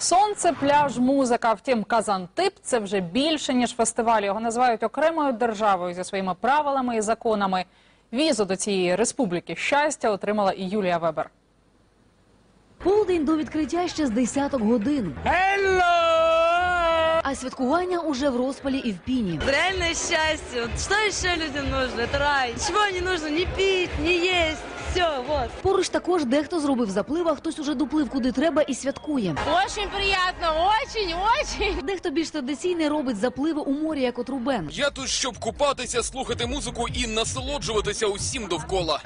Сонце, пляж, музика. Втім, Казантип – це вже більше, ніж фестиваль. Його називають окремою державою зі своїми правилами і законами. Візу до цієї республіки щастя отримала і Юлія Вебер. Полдень до відкриття ще з десяток годин. А святкування уже в розпалі і в піні. Реальное счастье. Вот что еще людям нужно? Это рай. Ничего не нужно, не пить, не есть. Все, вот. Поруч також дехто зробив заплив, а хтось уже доплив куди треба і святкує. Очень приятно, очень. Дехто більш традиційний робить запливи у морі, як от Рубен. Я тут, щоб купатися, слухати музику і насолоджуватися усім довкола.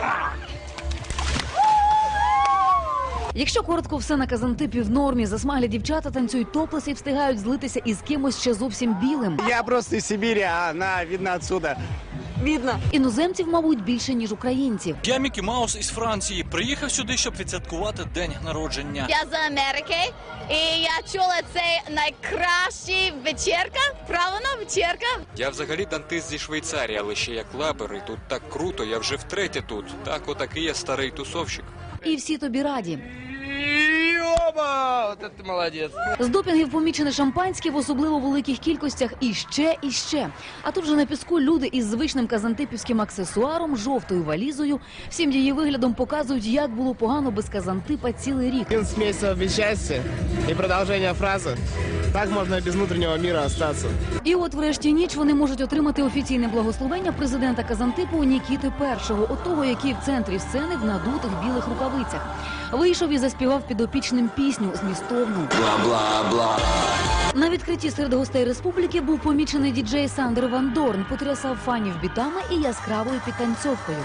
Якщо коротко, все на Казантипі в нормі. Засмаглі дівчата танцюють топлес і встигають злитися із кимось ще зовсім білим. Я просто из Сибири, а она видно отсюда. Видно. Іноземців, мабуть, більше, ніж українців. Я Мікі Маус із Франції. Приїхав сюди, щоб відсвяткувати день народження. Я з Америки, і я чула, це найкраща вечірка, правильно, вечірка? Я взагалі дантист зі Швейцарії, але ще як лабер, і тут так круто, я вже втретє тут. Так, отакий я старий тусовщик. І всі тобі раді. Оба! От ти молодець. З допінгів помічене шампанське в особливо великих кількостях і ще, і ще. А тут же на піску люди із звичним казантипівським аксесуаром, жовтою валізою, всім її виглядом показують, як було погано без Казантипа цілий рік. 11 месяцев без счастья и продолжение фразы. Так можно без внутреннего мира остаться. І от врешті ніч вони можуть отримати офіційне благословення президента Казантипу Нікіти І, отого, який в центрі сцени в надутих білих рукавицях. Вийшов і заспівав підопічним пісню змістовну. Бла-бла-бла. На відкритті серед гостей республіки був помічений діджей Сандер Ван Дорн, потрясав фанів бітами і яскравою підтанцьовкою.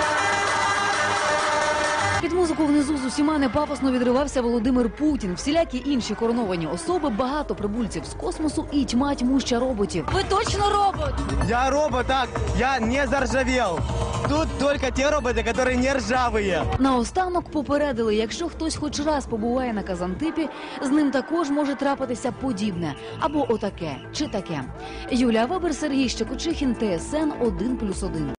Під музику внизу з усіма непафосно відривався Володимир Путін. Всілякі інші короновані особи, багато прибульців з космосу і тьма тьмуща роботів. Вы точно робот? Я робот, так, я не заржавел. Тут только те роботы, которые не ржавые. Наостанок попередили, якщо хтось хоч раз побуває на Казантипі, з ним також може трапитися подібне. Або отаке, чи таке. Юлія Вебер, Сергій Щекочихін, ТСН 1+1.